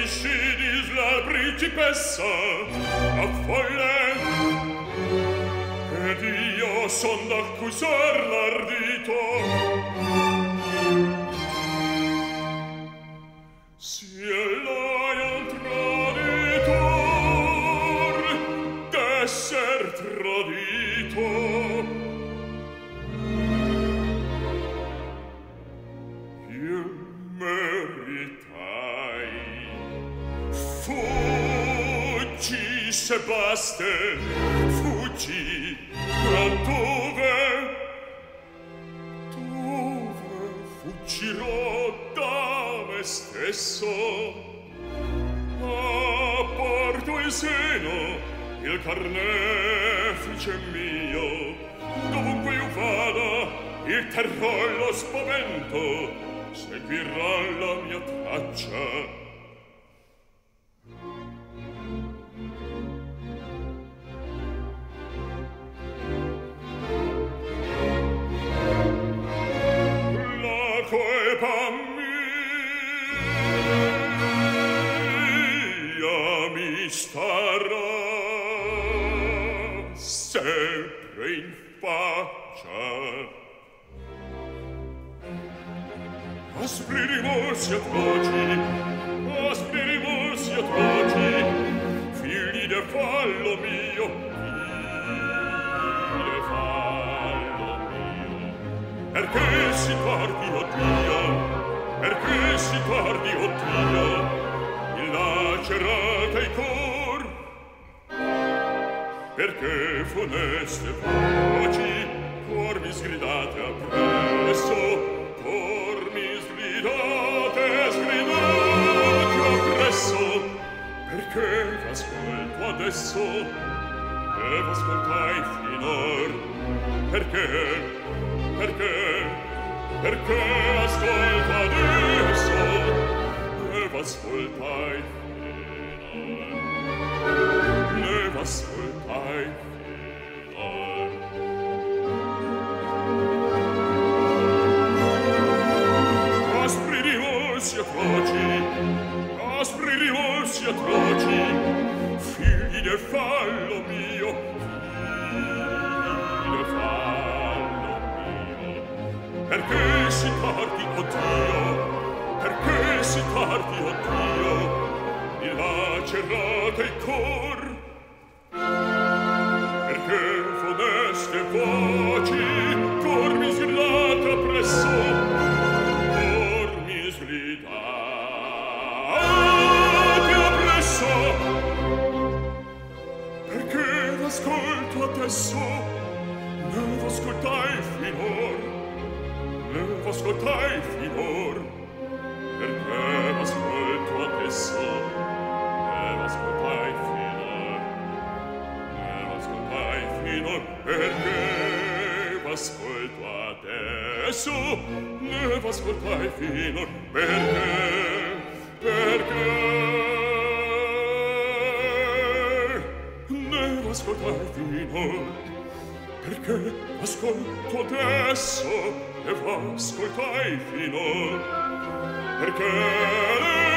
tradisci d'Isla principessa, a folle, ed io son d'accusar l'ardito. Se l'hai un traditor d'esser tradito, io meritai. Fuggi, Sebaste, fuggi, ma dove? Dove fuggirò da me stesso? A porto il seno, il carnefice mio, dovunque io vada, il terror, lo spavento, seguirà la mia traccia. La colpa mia mi starà sempre in faccia. Aspri rimorsi atroci, figli del fallo mio, perché si tardi, oh Dio, perché si tardi, oh Dio, il lacerate il cor, perché funeste voci, cor mi sgridate appresso, cor mi sgridate appresso, perché v'ascolto adesso, e v'ascoltai finor, perché ascolto adesso, e v'ascoltai finor, ne v'ascoltai finor. Aspri rimorsi atroci, figli del fallo mio, perché si tardi, oh Dio, perché si tardi, oh Dio, mi lacerate il cor, perché funeste voci, cor mi sgridate appresso, cor mi sgridate appresso, perché v'ascolto adesso, ne v'ascoltai finor, ne v'ascoltai finor, perché v'ascolto adesso, ne v'ascoltai finor, ne v'ascoltai finor, perché v'ascolto adesso, ne v'ascoltai finor, perché ne v'ascoltai finor, perché ascolto adesso e v'ascoltai finor, perché